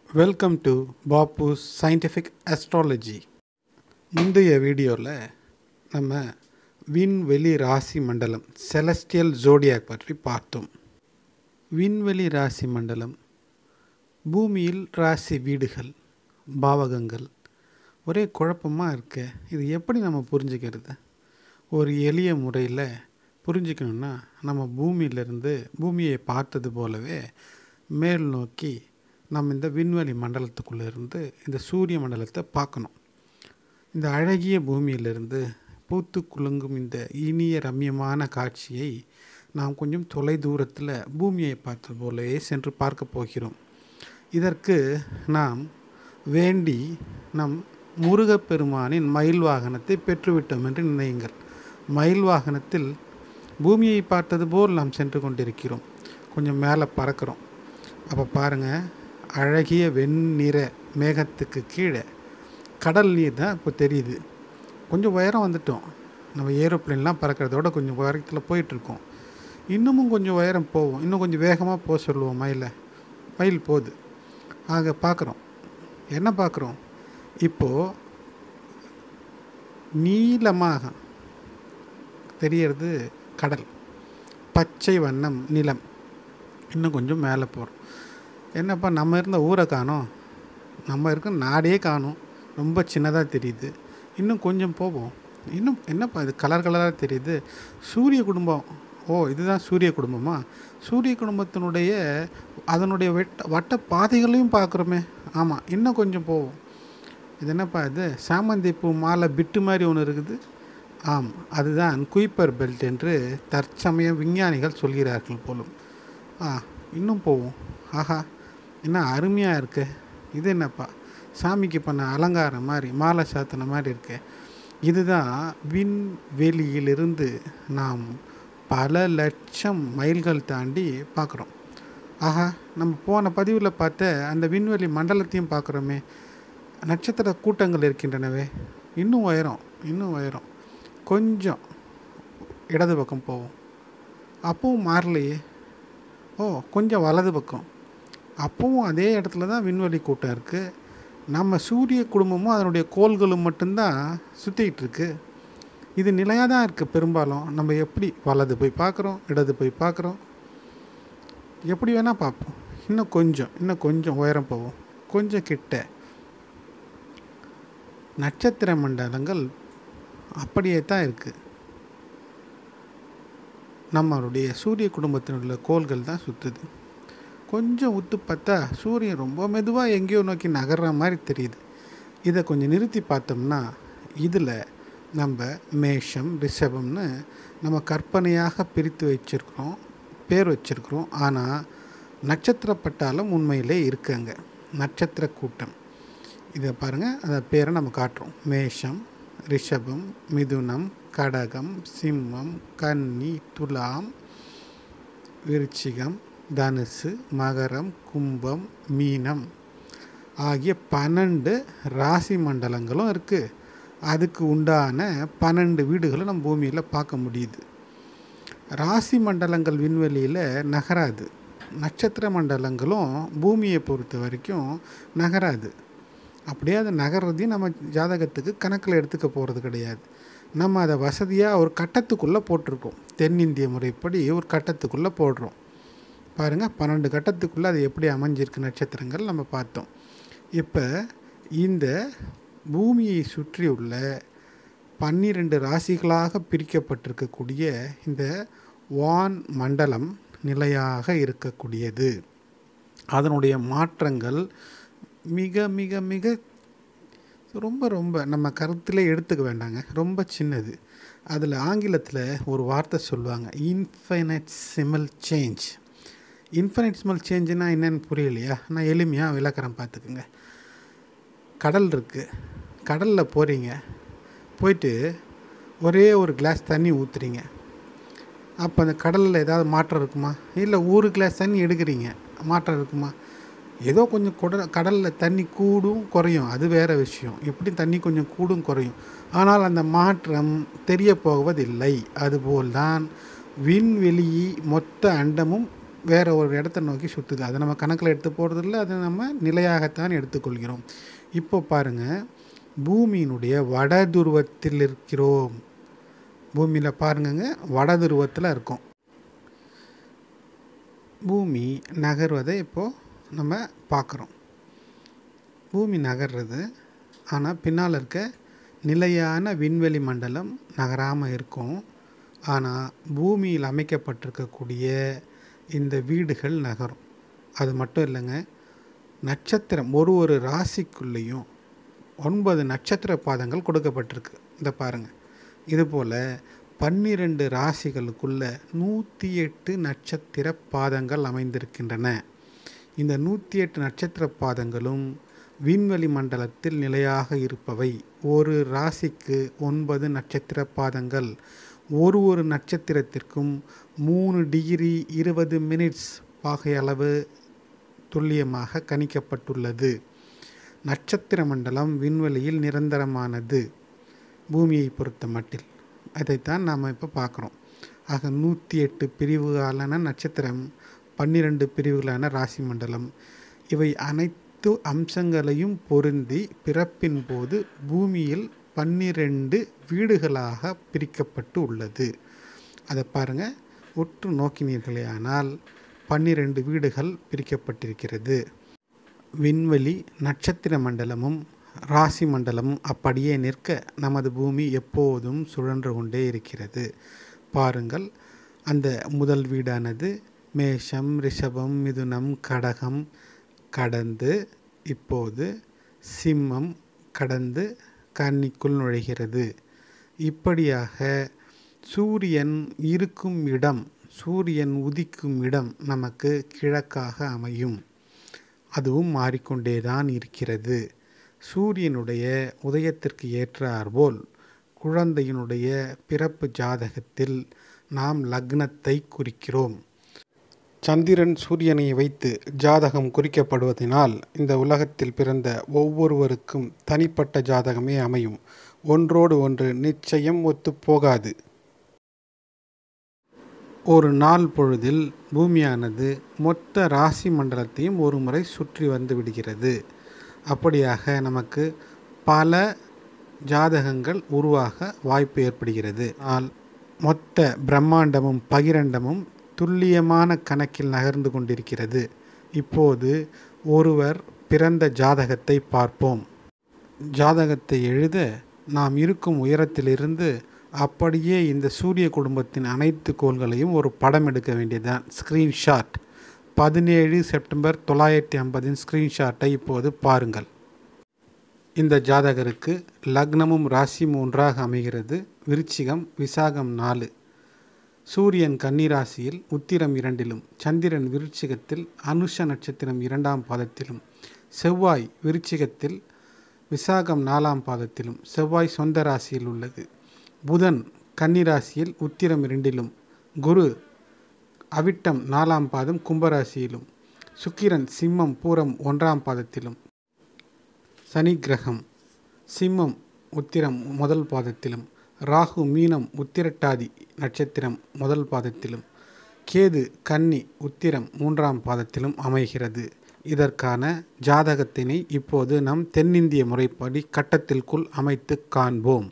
Welcome to பாப்புஸ் scientific astrology. முந்தைய வீடியோவில் நம்ம விண்வெளி ராசி மண்டலம் செலஸ்டியல் ஜோடியாக் பற்றி பார்த்தோம். விண்வெளி ராசி மண்டலம் பூமியில் ராசி வீடுகள், பாவகங்கள் ஒரே குழப்பமாக இருக்க. இது எப்படி நம்ம புரிஞ்சுக்கிறது? ஒரு எளிய முறையில் புரிஞ்சுக்கணுன்னா நம்ம பூமியை பார்த்தது போலவே மேல் நோக்கி நம்ம இந்த விண்வெளி மண்டலத்துக்குள்ளே இருந்து இந்த சூரிய மண்டலத்தை பார்க்கணும். இந்த அழகிய பூமியிலிருந்து பூத்து குலுங்கும் இந்த இனிய ரம்யமான காட்சியை நாம் கொஞ்சம் தொலை தூரத்தில் பூமியை பார்த்தது போலவே சென்று பார்க்க போகிறோம். இதற்கு நாம் வேண்டி நம் முருகப்பெருமானின் மயில் வாகனத்தை பெற்றுவிட்டோம் என்று நினையுங்கள். மயில் வாகனத்தில் பூமியை பார்த்தது போல் நாம் சென்று கொண்டிருக்கிறோம். கொஞ்சம் மேலே பறக்கிறோம். அப்போ பாருங்கள், அழகிய வெண்ணிற மேகத்துக்கு கீழே கடல் நீர் தான் இப்போ தெரியுது. கொஞ்சம் உயரம் வந்துட்டோம். நம்ம ஏரோப்ளேன்லாம் பறக்கிறதோட கொஞ்சம் உயரத்தில் போயிட்டுருக்கோம். இன்னமும் கொஞ்சம் உயரம் போவோம். இன்னும் கொஞ்சம் வேகமாக போக சொல்லுவோம். மயில் போகுது. ஆக பார்க்குறோம். என்ன பார்க்குறோம்? இப்போது நீளமாக தெரியறது கடல், பச்சை வண்ணம் நிலம். இன்னும் கொஞ்சம் மேலே போகிறோம். என்னப்பா நம்ம இருந்த ஊரை காணோம், நம்ம இருக்க நாடே காணோம், ரொம்ப சின்னதாக தெரியுது. இன்னும் கொஞ்சம் போவோம். இன்னும் என்னப்பா இது கலர் கலராக தெரியுது? சூரிய குடும்பம். ஓ, இதுதான் சூரிய குடும்பமா? சூரிய குடும்பத்தினுடைய அதனுடைய வட்ட பாதைகளையும் பார்க்குறோமே. ஆமாம், இன்னும் கொஞ்சம் போவோம். இது என்னப்பா இது? சாமந்தி பூ மாலை பிட்டு மாதிரி ஒன்று இருக்குது. ஆம், அதுதான் குயிப்பர் பெல்ட் என்று தற்சமயம் விஞ்ஞானிகள் சொல்கிறார்கள் போலும். இன்னும் போவோம். ஆஹா, என்ன அருமையாக இருக்கு. இது என்னப்பா? சாமிக்கு பண்ண அலங்காரம் மாதிரி, மாலை சாத்தின மாதிரி இருக்கு. இதுதான் விண்வெளியிலிருந்து நாம் பல லட்சம் மைல்கள் தாண்டி பார்க்குறோம். ஆஹா, நம்ம போன பதிவில் பார்த்த அந்த விண்வெளி மண்டலத்தையும் பார்க்குறோமே. நட்சத்திர கூட்டங்கள் இருக்கின்றனவே. இன்னும் உயரம். கொஞ்சம் இடது பக்கம் போவோம். அப்பவும் மாறலையே. ஓ, கொஞ்சம் வலது பக்கம். அப்பவும் அதே இடத்துல தான் விண்வெளி கூட்டம் இருக்குது. நம்ம சூரிய குடும்பமும் அதனுடைய கோள்களும் மட்டும்தான் சுற்றிக்கிட்டு இருக்குது. இது நிலையாக தான் இருக்குது. பெரும்பாலும் நம்ம எப்படி வலது போய் பார்க்குறோம், இடது போய் பார்க்குறோம், எப்படி வேணால் பார்ப்போம். இன்னும் கொஞ்சம் உயரம் போவோம். கொஞ்சம் கிட்ட நட்சத்திர மண்டலங்கள் அப்படியே தான் இருக்குது. நம்மளுடைய சூரிய குடும்பத்தினுள்ள கோள்கள் தான் சுற்றுது. கொஞ்சம் உத்து பார்த்தா சூரியன் ரொம்ப மெதுவாக எங்கேயோ நோக்கி நகர்ற மாதிரி தெரியுது. இதை கொஞ்சம் நிறுத்தி பார்த்தோம்னா இதில் நம்ம மேஷம், ரிஷபம்னு நம்ம கற்பனையாக பிரித்து பேர் வச்சுருக்கிறோம். ஆனால் நட்சத்திர பட்டாளம் உண்மையிலே இருக்குங்க. நட்சத்திர கூட்டம். இதை பாருங்கள், அந்த பேரை நம்ம காட்டுறோம். மேஷம், ரிஷபம், மிதுனம், கடகம், சிம்மம், கன்னி, துலாம், விருச்சிகம், தனுசு, மகரம், கும்பம், மீனம் ஆகிய 12 ராசி மண்டலங்களும் இருக்குது. அதுக்கு உண்டான 12 வீடுகளும் நம்ம பூமியில் பார்க்க முடியுது. ராசி மண்டலங்கள் விண்வெளியில் நகராது. நட்சத்திர மண்டலங்களும் பூமியை பொறுத்த வரைக்கும் நகராது. அப்படியே அது நகர்றதையும் நம்ம ஜாதகத்துக்கு கணக்கில் எடுத்துக்க போகிறது கிடையாது. நம்ம அதை வசதியாக ஒரு கட்டத்துக்குள்ளே போட்டிருக்கோம். தென்னிந்திய முறைப்படி ஒரு கட்டத்துக்குள்ளே போடுறோம். பாருங்கள், 12 கட்டத்துக்குள்ளே அது எப்படி அமைஞ்சிருக்கு நட்சத்திரங்கள் நம்ம பார்த்தோம். இப்போ இந்த பூமியை சுற்றியுள்ள 12 ராசிகளாக பிரிக்கப்பட்டிருக்கக்கூடிய இந்த வான் மண்டலம் நிலையாக இருக்கக்கூடியது. அதனுடைய மாற்றங்கள் மிக மிக மிக ரொம்ப நம்ம கருத்திலே எடுத்துக்க வேண்டாங்க. ரொம்ப சின்னது. அதில் ஆங்கிலத்தில் ஒரு வார்த்தை சொல்லுவாங்க, இன்ஃபைனைட்சிமல் சேஞ்ச். இன்ஃபைனைட்சிமல் சேஞ்சுனால் என்னென்னு புரியலையா? நான் எளிமையாக விளக்குறேன், பார்த்துக்குங்க. கடல் இருக்குது. கடலில் போயிட்டு ஒரே ஒரு கிளாஸ் தண்ணி ஊற்றுறீங்க. அப்போ அந்த கடலில் ஏதாவது மாற்றம் இருக்குமா? இல்லை, ஒரு கிளாஸ் தண்ணி எடுக்கிறீங்க, மாற்றம் இருக்குமா? ஏதோ கொஞ்சம் கடலில் தண்ணி கூடும் குறையும், அது வேறு விஷயம். எப்படி தண்ணி கொஞ்சம் கூடும் குறையும், ஆனால் அந்த மாற்றம் தெரிய போவதில்லை. அதுபோல்தான் விண்வெளி மொத்த அண்டமும் வேறு ஒரு இடத்த நோக்கி சுற்றுது. அதை நம்ம கணக்கில் எடுத்து போகிறதில்ல, அதை நம்ம நிலையாகத்தான் எடுத்துக்கொள்கிறோம். இப்போ பாருங்கள், பூமியினுடைய வட துருவத்தில் இருக்கிறோம். பூமியில் பாருங்கங்க, வட துருவத்தில் இருக்கோம். பூமி நகர்வதை இப்போது நம்ம பார்க்குறோம். பூமி நகர்றது, ஆனால் பின்னால் இருக்க நிலையான விண்வெளி மண்டலம் நகராமல் இருக்கும். ஆனால் பூமியில் அமைக்கப்பட்டிருக்கக்கூடிய இந்த வீடுகள் நகரும். அது மட்டும் இல்லைங்க, நட்சத்திரம் ஒரு ராசிக்குள்ளேயும் 9 நட்சத்திர பாதங்கள் கொடுக்கப்பட்டிருக்கு. இந்த பாருங்கள், இதுபோல் 12 ராசிகளுக்குள்ள 108 நட்சத்திர பாதங்கள் அமைந்திருக்கின்றன. இந்த 108 நட்சத்திர பாதங்களும் விண்வெளி மண்டலத்தில் நிலையாக இருப்பவை. ஒரு ராசிக்கு 9 நட்சத்திர பாதங்கள். ஒரு நட்சத்திரத்திற்கும் 3 டிகிரி 20 மினிட்ஸ் பாகையளவு துல்லியமாக கணிக்கப்பட்டுள்ளது. நட்சத்திர மண்டலம் விண்வெளியில் நிரந்தரமானது பூமியை பொறுத்த மட்டில். அதைத்தான் நாம் இப்போ பார்க்குறோம். ஆக 108 பிரிவுகளான நட்சத்திரம், 12 பிரிவுகளான ராசி மண்டலம், இவை அனைத்து அம்சங்களையும் பொருந்தி பிறப்பின் போது பூமியில் 12 வீடுகளாக பிரிக்கப்பட்டு உள்ளது. அதை பாருங்கள், உற்று நோக்கினீர்களே ஆனால் 12 வீடுகள் பிரிக்கப்பட்டிருக்கிறது. விண்வெளி நட்சத்திர மண்டலமும் ராசி மண்டலமும் அப்படியே நிற்க நமது பூமி எப்போதும் சுழன்று கொண்டே இருக்கிறது. பாருங்கள், அந்த முதல் வீடானது மேஷம், ரிஷபம், மிதுனம், கடகம் கடந்து இப்போது சிம்மம் கடந்து கன்னிக்குள் நுழைகிறது. இப்படியாக சூரியன் இருக்கும் இடம், சூரியன் உதிக்கும் இடம் நமக்கு கிழக்காக அமையும். அதுவும் மாறிக்கொண்டேதான் இருக்கிறது. சூரியனுடைய உதயத்திற்கு ஏற்றாற்போல் குழந்தையினுடைய பிறப்பு ஜாதகத்தில் நாம் லக்னத்தை குறிக்கிறோம். சந்திரன் சூரியனை வைத்து ஜாதகம் குறிக்கப்படுவதனால் இந்த உலகத்தில் பிறந்த ஒவ்வொருவருக்கும் தனிப்பட்ட ஜாதகமே அமையும். ஒன்றோடு ஒன்று நிச்சயம் ஒத்துப்போகாது. ஒரு நாள் பொழுதில் பூமியானது மொத்த ராசி மண்டலத்தையும் ஒரு முறை சுற்றி வந்து விடுகிறது. அப்படியாக நமக்கு பல ஜாதகங்கள் உருவாக வாய்ப்பு ஏற்படுகிறது. ஆனால் மொத்த பிரம்மாண்டமும் பகிரண்டமும் துல்லியமான கணக்கில் நகர்ந்து கொண்டிருக்கிறது. இப்போது ஒருவர் பிறந்த ஜாதகத்தை பார்ப்போம். ஜாதகத்தை எழுத நாம் இருக்கும் உயரத்திலிருந்து அப்படியே இந்த சூரிய குடும்பத்தின் அனைத்து கோள்களையும் ஒரு படம் எடுக்க வேண்டியதுதான். ஸ்க்ரீன்ஷாட் 17 செப்டம்பர் 1950 ஸ்க்ரீன்ஷாட்டை இப்போது பாருங்கள். இந்த ஜாதகருக்கு லக்னமும் ராசியும் ஒன்றாக அமைகிறது. விருச்சிகம், விசாகம் 4. சூரியன் கன்னிராசியில் உத்திரம் 2லும், சந்திரன் விருச்சிகத்தில் அனுஷ நட்சத்திரம் 2ஆம் பாதத்திலும், செவ்வாய் விருச்சிகத்தில் விசாகம் 4ஆம் பாதத்திலும் செவ்வாய் சொந்த ராசியில் உள்ளது. புதன் கன்னிராசியில் உத்திரம் 2லும், குரு அவிட்டம் 4ஆம் பாதம் கும்பராசியிலும், சுக்கிரன் சிம்மம் பூரம் 1ஆம் பாதத்திலும், சனி கிரகம் சிம்மம் உத்திரம் 1 பாதத்திலும், ராகு மீனம் உத்திரட்டாதி நட்சத்திரம் 1 பாதத்திலும், கேது கன்னி உத்திரம் 3ஆம் பாதத்திலும் அமைகிறது. இதற்கான ஜாதகத்தினை இப்போது நம் தென்னிந்திய முறைப்படி கட்டத்திற்குள் அமைத்து காண்போம்.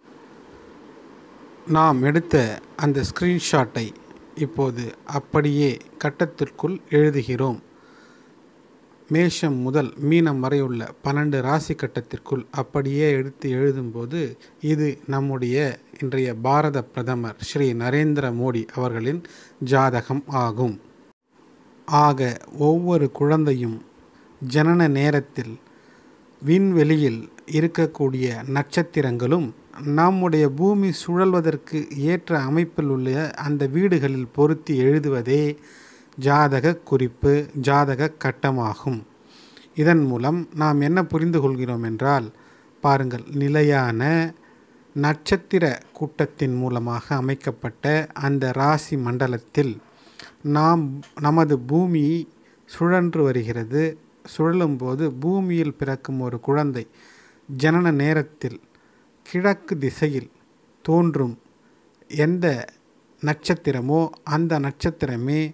நாம் எடுத்த அந்த ஸ்க்ரீன்ஷாட்டை இப்போது அப்படியே கட்டத்திற்குள் எழுதுகிறோம். மேஷம் முதல் மீனம் வரை உள்ள 12 ராசி கட்டத்திற்குள் அப்படியே எடுத்து எழுதும்போது இது நம்முடைய இன்றைய பாரத பிரதமர் ஸ்ரீ நரேந்திர மோடி அவர்களின் ஜாதகம் ஆகும். ஆக ஒவ்வொரு குழந்தையும் ஜனன நேரத்தில் விண்வெளியில் இருக்கக்கூடிய நட்சத்திரங்களும் நம்முடைய பூமி சுழல்வதற்கு ஏற்ற அமைப்பில் உள்ள அந்த வீடுகளில் பொருத்தி எழுதுவதே ஜாதக குறிப்பு, ஜாதக கட்டமாகும். இதன் மூலம் நாம் என்ன புரிந்து கொள்கிறோம் என்றால், பாருங்கள், நிலையான நட்சத்திர கூட்டத்தின் மூலமாக அமைக்கப்பட்ட அந்த ராசி மண்டலத்தில் நமது பூமி சுழன்று வருகிறது. சுழலும்போது பூமியில் பிறக்கும் ஒரு குழந்தை ஜனன நேரத்தில் கிழக்கு திசையில் தோன்றும் எந்த நட்சத்திரமோ அந்த நட்சத்திரமே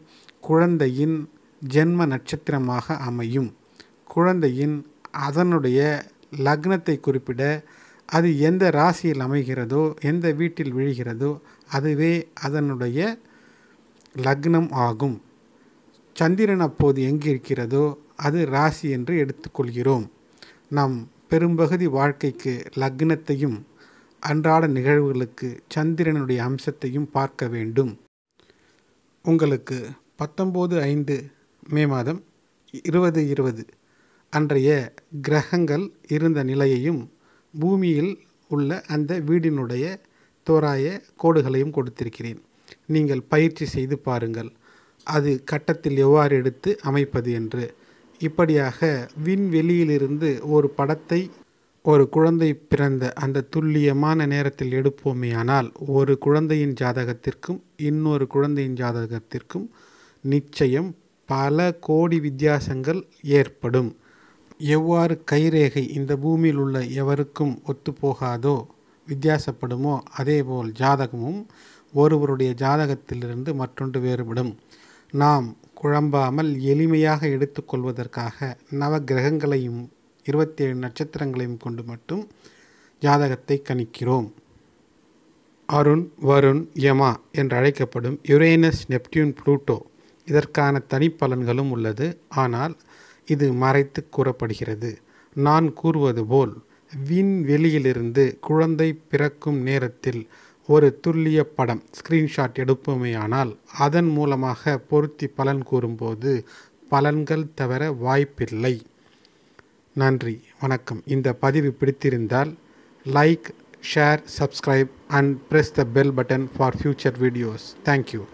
குழந்தையின் ஜென்ம நட்சத்திரமாக அமையும். குழந்தையின் அதனுடைய லக்னத்தை குறிப்பிட அது எந்த ராசியில் அமைகிறதோ, எந்த வீட்டில் விழுகிறதோ அதுவே அதனுடைய லக்னம் ஆகும். சந்திரன் அப்போது எங்கு இருக்கிறதோ அது ராசி என்று எடுத்துக்கொள்கிறோம். நம் பெரும்பகுதி வாழ்க்கைக்கு லக்னத்தையும் அன்றாட நிகழ்வுகளுக்கு சந்திரனுடைய அம்சத்தையும் பார்க்க வேண்டும். உங்களுக்கு 19/5 மே மாதம் 2020 அன்றைய கிரகங்கள் இருந்த நிலையையும் பூமியில் உள்ள அந்த வீடினுடைய தோராய கோடுகளையும் கொடுத்திருக்கிறேன். நீங்கள் பயிற்சி செய்து பாருங்கள், அது கட்டத்தில் எவ்வாறு எடுத்து அமைப்பது என்று. இப்படியாக விண்வெளியிலிருந்து ஒரு படத்தை ஒரு குழந்தை பிறந்த அந்த துல்லியமான நேரத்தில் எடுப்போமேயானால் ஒரு குழந்தையின் ஜாதகத்திற்கும் இன்னொரு குழந்தையின் ஜாதகத்திற்கும் நிச்சயம் பல கோடி வித்தியாசங்கள் ஏற்படும். எவ்வாறு கைரேகை இந்த பூமியில் உள்ள எவருக்கும் ஒத்துப்போகாதோ, வித்தியாசப்படுமோ, அதேபோல் ஜாதகமும் ஒருவருடைய ஜாதகத்திலிருந்து மற்றொன்று வேறுபடும். நாம் குழம்பாமல் எளிமையாக எடுத்துக்கொள்வதற்காக நவ கிரகங்களையும் 27 நட்சத்திரங்களையும் கொண்டு மட்டும் ஜாதகத்தை கணிக்கிறோம். அருண், வருண், யமா என்று அழைக்கப்படும் யுரேனஸ், நெப்டியூன், புளூட்டோ இதற்கான தனிப்பலன்களும் உள்ளது. ஆனால் இது மறைத்து கூறப்படுகிறது. நான் கூறுவது போல் விண்வெளியிலிருந்து குழந்தை பிறக்கும் நேரத்தில் ஒரு துல்லிய படம் ஸ்கிரீன்ஷாட் எடுப்போமேயானால் அதன் மூலமாக பொருத்தி பலன் கூறும்போது பலன்கள் தவிர வாய்ப்பில்லை. நன்றி, வணக்கம். இந்த பதிவு பிடித்திருந்தால் like, share, subscribe and press the bell button for future videos. Thank you.